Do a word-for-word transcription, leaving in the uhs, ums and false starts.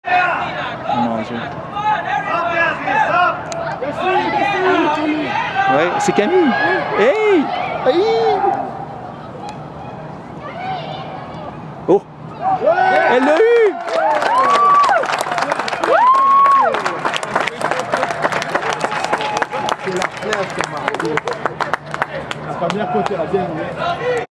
Mon Dieu. Ouais, c'est Camille. Hey! Hey! Oh! Elle l'a eu! C'est la flèche qui a marqué. La première côté, elle a bien joué.